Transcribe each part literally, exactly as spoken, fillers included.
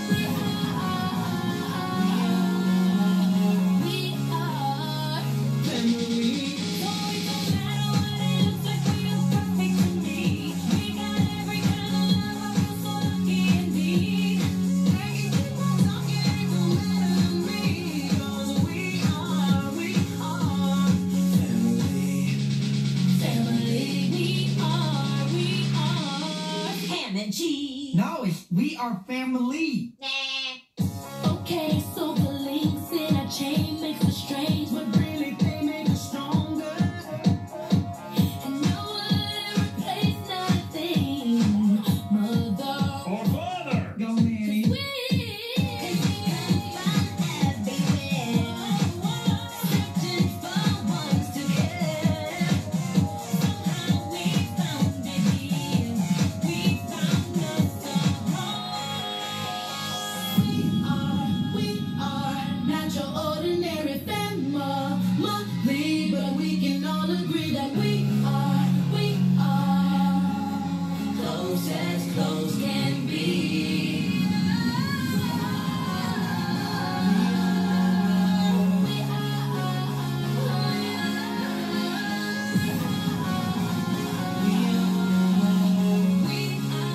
No, it's we are family. Nah. Okay, so the links in a chain makes us strange, but really they make us stronger. And no one replaces nothing, mother Or father. Go, Nanny. we can find everywhere, searching for ones to care. Somehow we found it here. We found us a home. We are, we are not your ordinary family, but we can all agree that we are, we are close as close can be. We are, we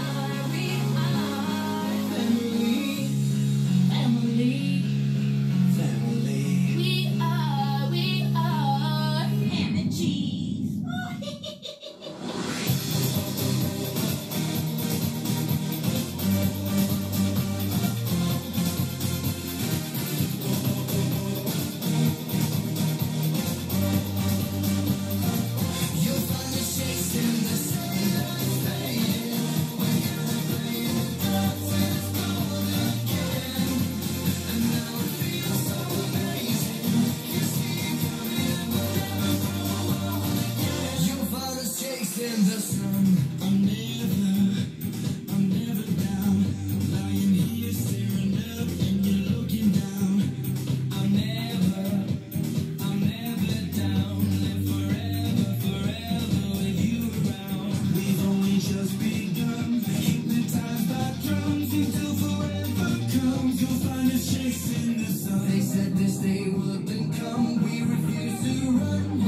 are family, family. Family. We are, we are ham and cheese. You'll find the shakes in the sun fading. We're gonna play in the dark till it's gold again. And now it feels so amazing. You see it coming, we'll never grow old again. You'll find the shakes in the sun. I'm never, I'm never down. Lying here staring up and you're looking down. I'm never, I'm never down. Live forever, forever with you around. We've only just begun. Hypnotized by drums until forever comes. You'll find us chasing the sun. They said this day wouldn't come. We refuse to run.